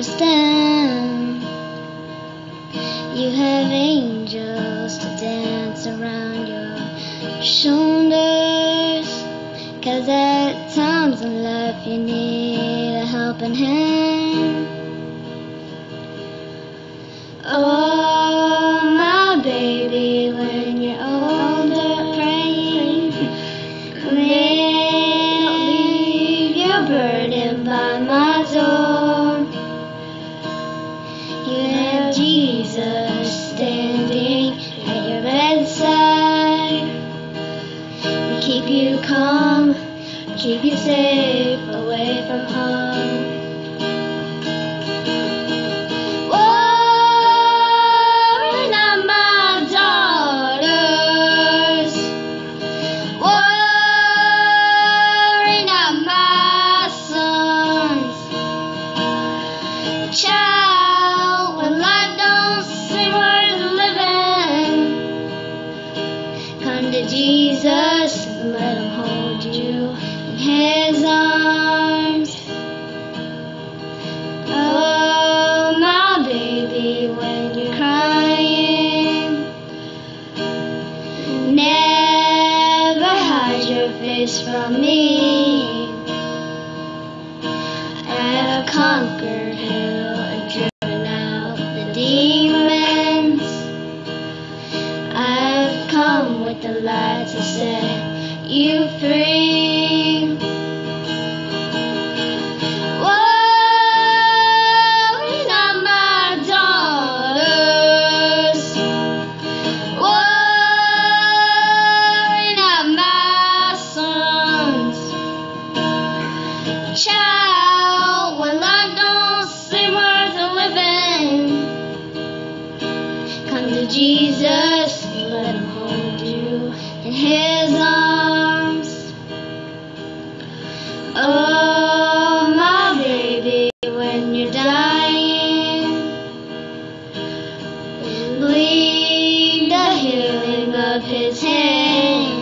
understand. You have angels to dance around your shoulders, 'cause at times in life you need a helping hand. Oh, my baby, when you're older, praying, don't leave your burden by my door. You have Jesus standing at your bedside to keep you calm, keep you safe away from harm. Worry not, my daughters. Worry not, my sons. Child, when life don't seem worth living, come to Jesus and let Him hold you in His arms. Oh, my baby, when you're crying, never hide your face from me. I have conquered hell and driven out the demons. I've come with the light to set you free. Worry not, my daughters. Worry not, my sons. Child, when life don't seem worth living, come to Jesus and let Him hold you in His arms. Oh, my baby, when you're dying, believe the healing of His hand.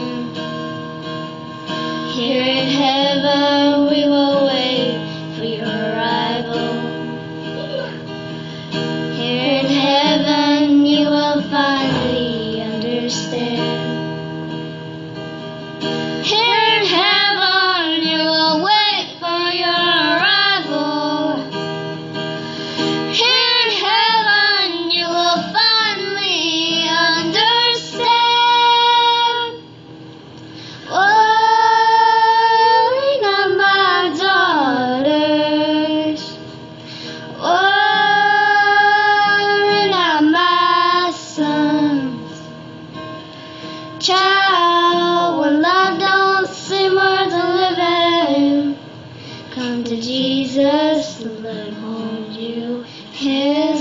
Here in heaven we will wait for your arrival. Here in heaven you will finally understand. Here in heaven you will wait for your arrival. Here in heaven you will finally understand. Worry not, my daughters. Worry not, my sons. Child, when life don't seem worth living, come to Jesus and let Him hold you.